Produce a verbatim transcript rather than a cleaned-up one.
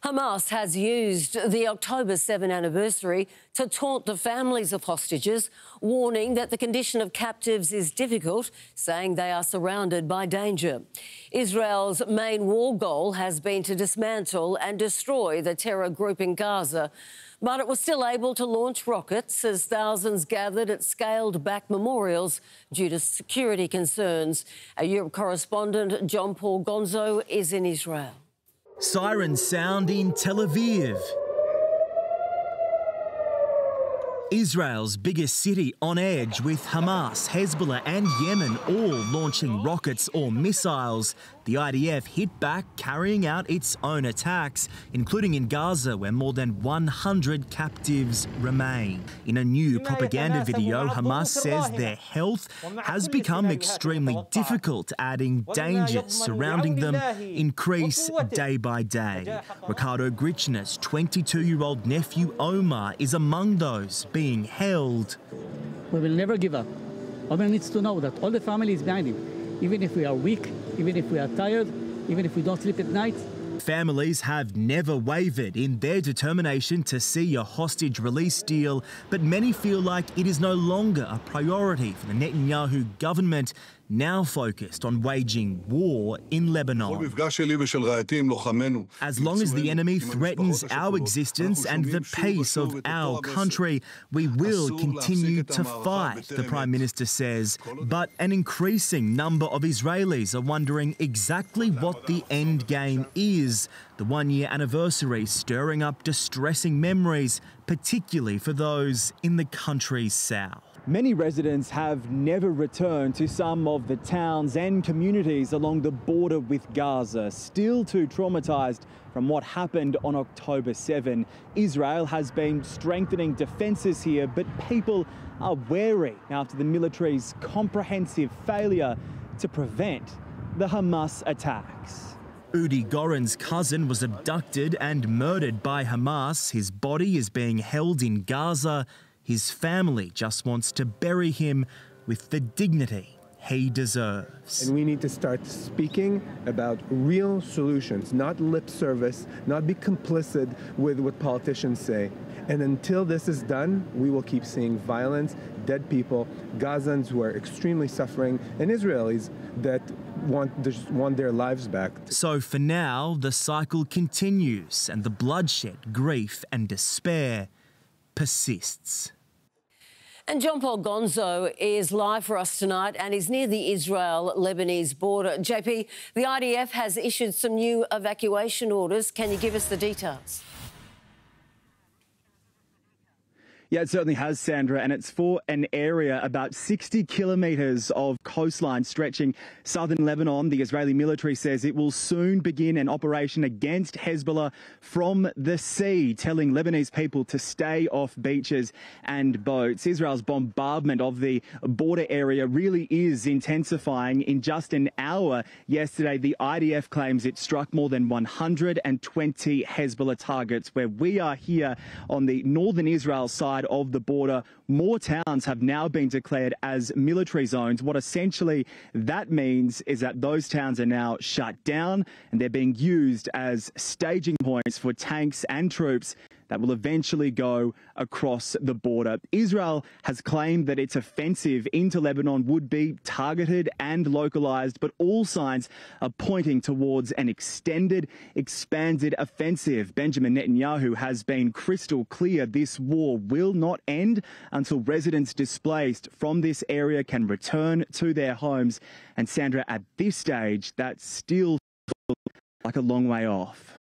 Hamas has used the October seventh anniversary to taunt the families of hostages, warning that the condition of captives is difficult, saying they are surrounded by danger. Israel's main war goal has been to dismantle and destroy the terror group in Gaza, but it was still able to launch rockets as thousands gathered at scaled-back memorials due to security concerns. Our Europe correspondent John Paul Gonzo is in Israel. Sirens sound in Tel Aviv. Israel's biggest city on edge, with Hamas, Hezbollah and Yemen all launching rockets or missiles. The I D F hit back, carrying out its own attacks, including in Gaza, where more than one hundred captives remain. In a new propaganda video, Hamas says their health has become extremely difficult, adding dangers surrounding them increase day by day. Ricardo Grichner's twenty-two-year-old nephew Omar is among those being held. We will never give up. Omar needs to know that all the family is behind him. Even if we are weak, even if we are tired, even if we don't sleep at night. Families have never wavered in their determination to see a hostage release deal, but many feel like it is no longer a priority for the Netanyahu government, now focused on waging war in Lebanon. As long as the enemy threatens our existence and the pace of our country, we will continue to fight, the Prime Minister says. But an increasing number of Israelis are wondering exactly what the end game is. The one-year anniversary stirring up distressing memories, particularly for those in the country's south. Many residents have never returned to some of the towns and communities along the border with Gaza, still too traumatised from what happened on October seventh. Israel has been strengthening defences here, but people are wary after the military's comprehensive failure to prevent the Hamas attacks. Udi Goren's cousin was abducted and murdered by Hamas. His body is being held in Gaza. His family just wants to bury him with the dignity he deserves. And we need to start speaking about real solutions, not lip service, not be complicit with what politicians say. And until this is done, we will keep seeing violence, dead people, Gazans who are extremely suffering, and Israelis that want, just want their lives back. So for now, the cycle continues and the bloodshed, grief and despair persists. And John Paul Gonzo is live for us tonight and is near the Israel-Lebanese border. J P, the I D F has issued some new evacuation orders. Can you give us the details? Yeah, it certainly has, Sandra, and it's for an area about sixty kilometres of coastline stretching southern Lebanon. The Israeli military says it will soon begin an operation against Hezbollah from the sea, telling Lebanese people to stay off beaches and boats. Israel's bombardment of the border area really is intensifying. In just an hour yesterday, the I D F claims it struck more than one hundred twenty Hezbollah targets. Where we are here on the northern Israel side of the border, more towns have now been declared as military zones. What essentially that means is that those towns are now shut down and they're being used as staging points for tanks and troops that will eventually go across the border. Israel has claimed that its offensive into Lebanon would be targeted and localized, but all signs are pointing towards an extended, expanded offensive. Benjamin Netanyahu has been crystal clear this war will not end until residents displaced from this area can return to their homes. And Sandra, at this stage, that's still like a long way off.